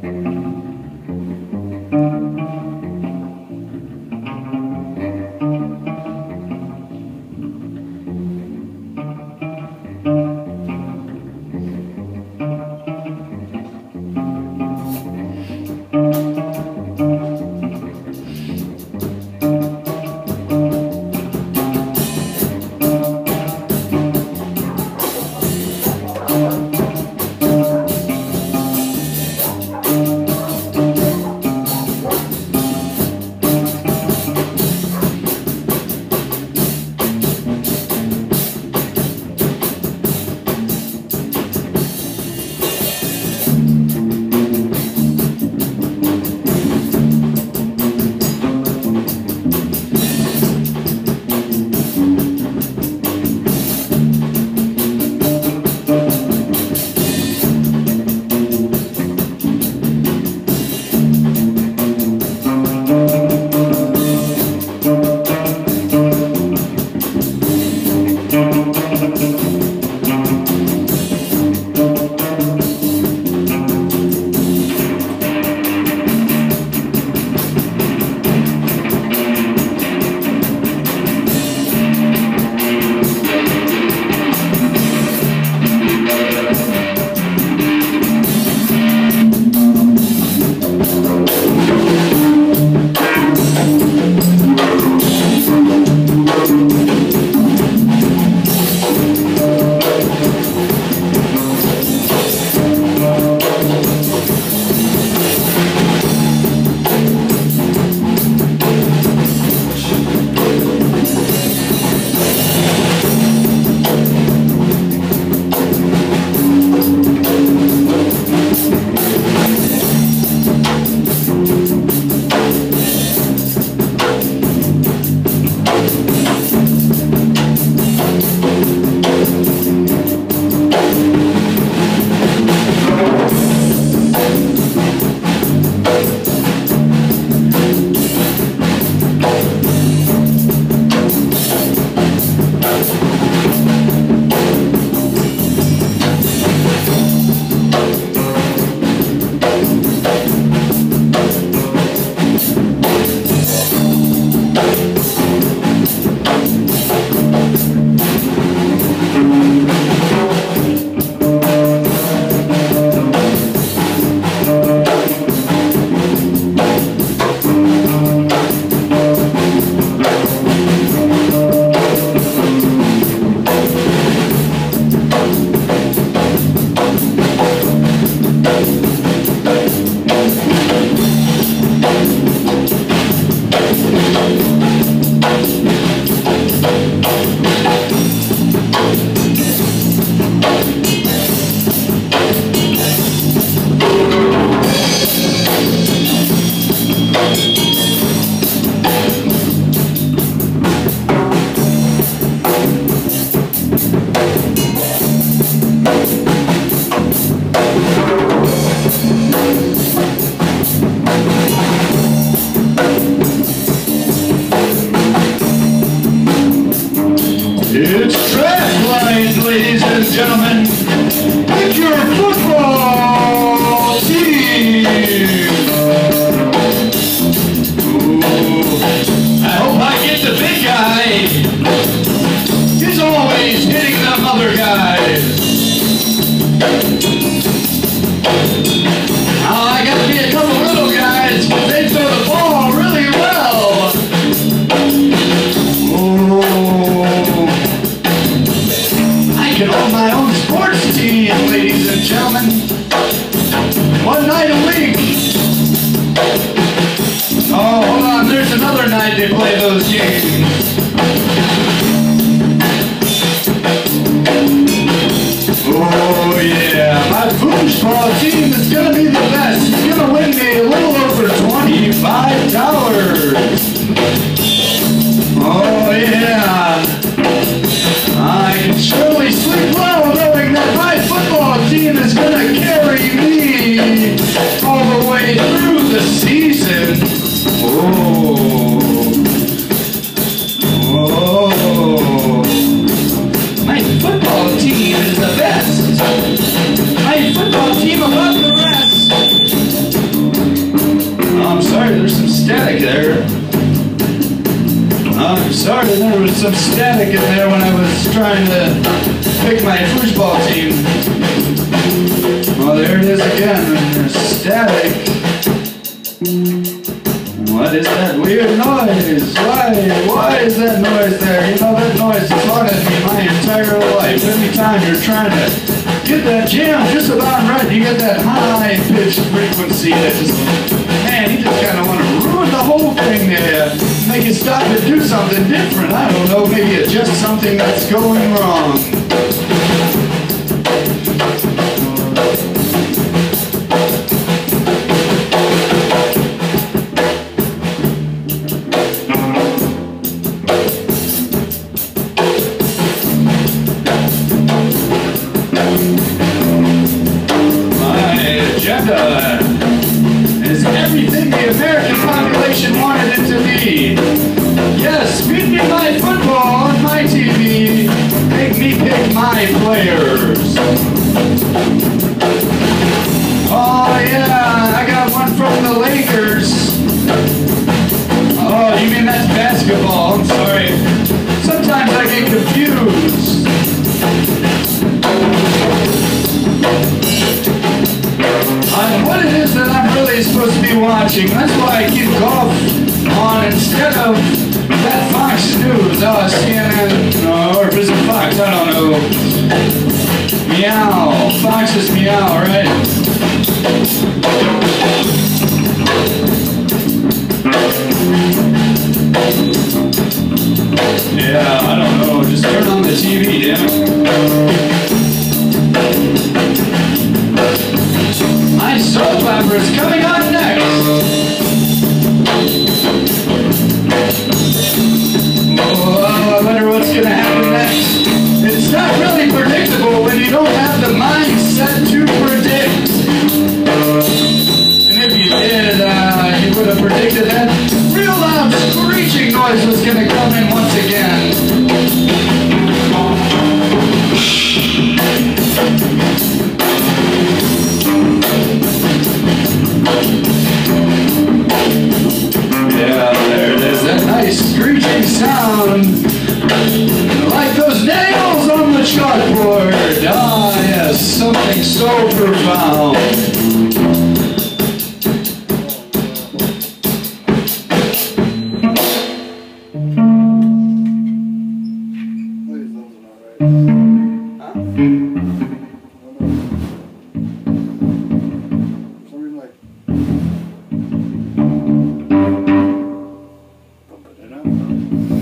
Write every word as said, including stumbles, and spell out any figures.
It's track lines, ladies and gentlemen. Pick your football team. Ooh, I hope I get the big guy. He's always hitting them other guys. Now I gotta be a couple little guys, but they throw the ball really well. Oh, I can own my own sports team, ladies and gentlemen. One night a week. Oh, hold on, there's another night they play those games. Oh yeah, my foosball team is gonna be the best. It's gonna win me a little over twenty-five dollars. Oh yeah, I can surely sleep well knowing that my football team is gonna carry me all the way through the season. Oh, oh. My football team is the best. My football team above the rest. static there. I'm sorry there was some static in there when I was trying to pick my foosball team. Well, there it is again. There's static. What is that weird noise? Why? Why is that noise there? You know, that noise has haunted me my entire life. Every time you're trying to get that jam just about right, you get that high-pitched frequency that just, man, you just kind of want to ruin the whole thing there. Make it stop and do something different. I don't know, maybe adjust something that's going wrong. Is everything the American population wanted it to be. Yes, feed me my football on my T V. Make me pick my players. Oh yeah, I got one from the Lakers. Oh, you mean that's basketball? I'm sorry. Sometimes I get confused. On what it is that I'm really supposed to be watching. That's why I keep golf on instead of that Fox News. Oh, C N N, uh, or is it Fox? I don't know. Meow. Fox is meow, right? Yeah, I don't know. Just turn on the T V, damn it. My soap opera is coming on next. Oh, I wonder what's going to happen next. It's not really predictable when you don't have the mindset to predict. And if you did, uh, you would have predicted that real loud screeching noise was going to come in once again. Yeah, there it is, that nice screeching sound. Like those nails on the chalkboard. Ah, yes, something so profound. Huh?